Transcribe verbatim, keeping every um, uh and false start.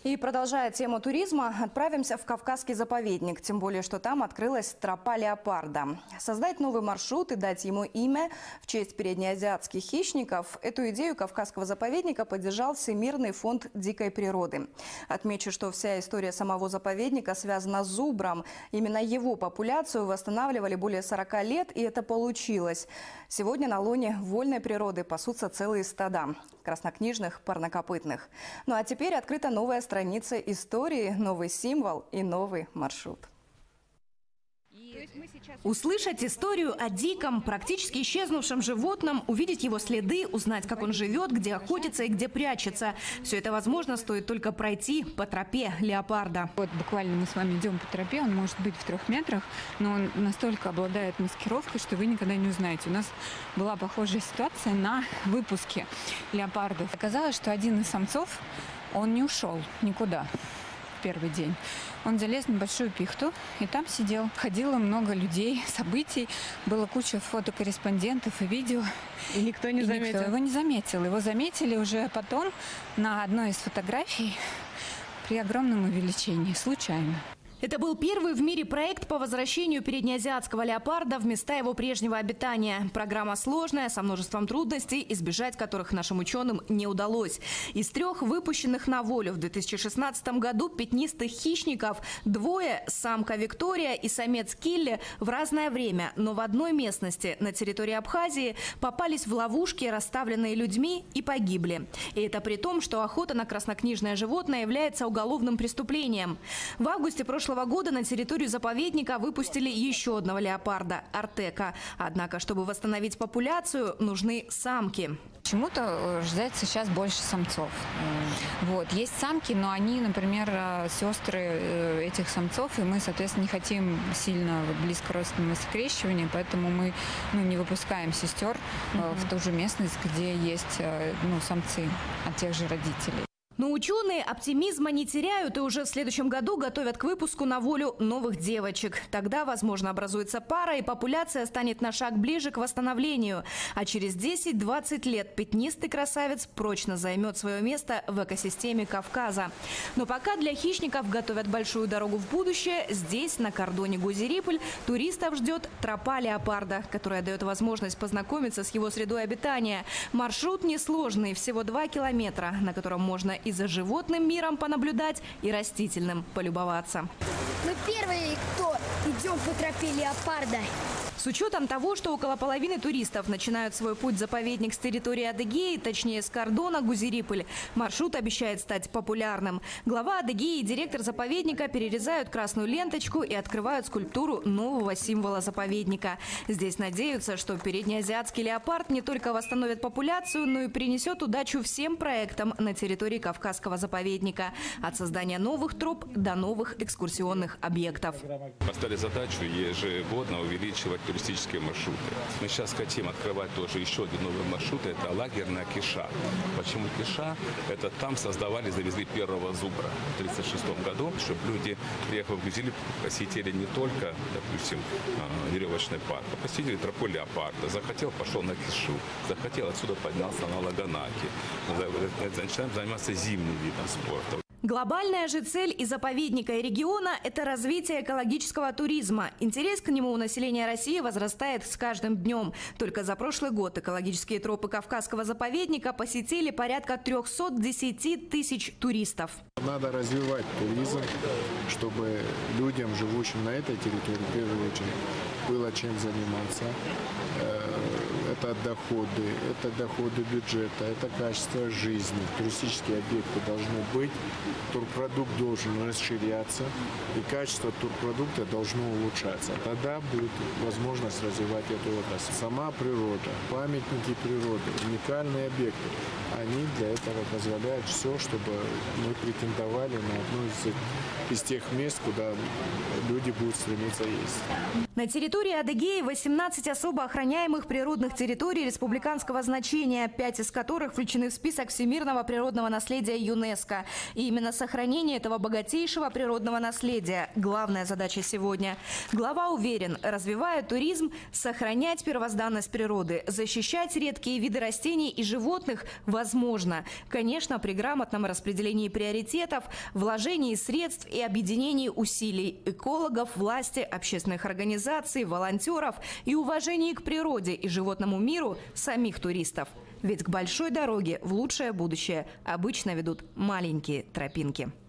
И продолжая тему туризма, отправимся в Кавказский заповедник. Тем более, что там открылась тропа леопарда. Создать новый маршрут и дать ему имя в честь переднеазиатских хищников – эту идею Кавказского заповедника поддержал Всемирный фонд дикой природы. Отмечу, что вся история самого заповедника связана с зубром. Именно его популяцию восстанавливали более сорока лет, и это получилось. Сегодня на лоне вольной природы пасутся целые стада краснокнижных парнокопытных. Ну а теперь открыта новая страница истории, новый символ и новый маршрут. Услышать историю о диком, практически исчезнувшем животном, увидеть его следы, узнать, как он живет, где охотится и где прячется. Все это возможно, стоит только пройти по тропе леопарда. Вот буквально мы с вами идем по тропе, он может быть в трех метрах, но он настолько обладает маскировкой, что вы никогда не узнаете. У нас была похожая ситуация на выпуске леопардов. Оказалось, что один из самцов, он не ушел никуда в первый день. Он залез на большую пихту и там сидел. Ходило много людей, событий, было куча фотокорреспондентов и видео. И никто не и заметил? Никто его не заметил. Его заметили уже потом на одной из фотографий при огромном увеличении, случайно. Это был первый в мире проект по возвращению переднеазиатского леопарда в места его прежнего обитания. Программа сложная, со множеством трудностей, избежать которых нашим ученым не удалось. Из трех выпущенных на волю в две тысячи шестнадцатом году пятнистых хищников двое, самка Виктория и самец Килли, в разное время, но в одной местности на территории Абхазии попались в ловушки, расставленные людьми, и погибли. И это при том, что охота на краснокнижное животное является уголовным преступлением. В августе прошлого года на территорию заповедника выпустили еще одного леопарда – Артека. Однако, чтобы восстановить популяцию, нужны самки. Почему-то рождается сейчас больше самцов. Вот. Есть самки, но они, например, сестры этих самцов, и мы, соответственно, не хотим сильно близко родственного скрещивания, поэтому мы ну, не выпускаем сестер mm-hmm. в ту же местность, где есть ну, самцы от тех же родителей. Но ученые оптимизма не теряют и уже в следующем году готовят к выпуску на волю новых девочек. Тогда, возможно, образуется пара, и популяция станет на шаг ближе к восстановлению. А через десять-двадцать лет пятнистый красавец прочно займет свое место в экосистеме Кавказа. Но пока для хищников готовят большую дорогу в будущее, здесь, на кордоне Гузериполь, туристов ждет тропа леопарда, которая дает возможность познакомиться с его средой обитания. Маршрут несложный, всего два километра, на котором можно и за животным миром понаблюдать, и растительным полюбоваться. Мы первые, кто идем по тропе леопарда. С учетом того, что около половины туристов начинают свой путь в заповедник с территории Адыгеи, точнее с кордона Гузериполь, маршрут обещает стать популярным. Глава Адыгеи и директор заповедника перерезают красную ленточку и открывают скульптуру нового символа заповедника. Здесь надеются, что переднеазиатский леопард не только восстановит популяцию, но и принесет удачу всем проектам на территории Кавказского заповедника. От создания новых троп до новых экскурсионных объектов. Поставили задачу ежегодно увеличивать туристические маршруты. Мы сейчас хотим открывать тоже еще один новый маршрут. Это лагерная Киша. Почему Киша? Это там создавали, завезли первого зубра в тысяча девятьсот тридцать шестом году, чтобы люди, приехав в Гузериполь, посетили не только, допустим, веревочный парк, а посетили тропу леопарда. Захотел, пошел на Кишу. Захотел, отсюда поднялся на Лаганаки. Начинаем заниматься зимним видом спорта. Глобальная же цель и заповедника, и региона – это развитие экологического туризма. Интерес к нему у населения России возрастает с каждым днем. Только за прошлый год экологические тропы Кавказского заповедника посетили порядка трёхсот десяти тысяч туристов. Надо развивать туризм, чтобы людям, живущим на этой территории, в первую очередь, было чем заниматься. Это доходы, это доходы бюджета, это качество жизни. Туристические объекты должны быть, турпродукт должен расширяться, и качество турпродукта должно улучшаться. Тогда будет возможность развивать эту отрасль. Сама природа, памятники природы, уникальные объекты, они для этого позволяют все, чтобы мы претендовали на одно из, из тех мест, куда люди будут стремиться ездить. На территории Адыгеи восемнадцать особо охраняемых природных территорий территорий республиканского значения, пять из которых включены в список всемирного природного наследия ЮНЕСКо. И именно сохранение этого богатейшего природного наследия – главная задача сегодня. Глава уверен, развивая туризм, сохранять первозданность природы, защищать редкие виды растений и животных возможно. Конечно, при грамотном распределении приоритетов, вложении средств и объединении усилий экологов, власти, общественных организаций, волонтеров и уважении к природе и животному миру самих туристов. Ведь к большой дороге в лучшее будущее обычно ведут маленькие тропинки.